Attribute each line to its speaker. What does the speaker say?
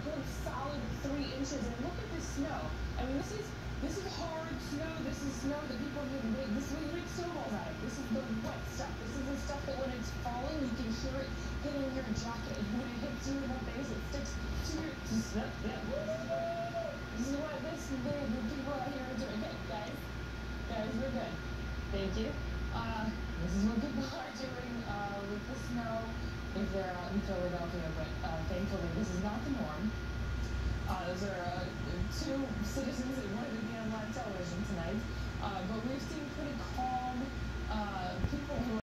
Speaker 1: good solid 3 inches. And look at this snow. I mean, this is hard snow. This is snow that people have made. This is what you make snowballs out of. This is the wet stuff. This is the stuff that when it's falling, you can hear it get in your jacket. And when it hits you in the face, it sticks to your... This is what the people out here are doing. Okay, guys, we're good. Thank you. This is what people are doing with the snow if they're out in Philadelphia, but thankfully this is not the norm. Those are 2 citizens that wanted to be on live television tonight, but we've seen pretty calm people who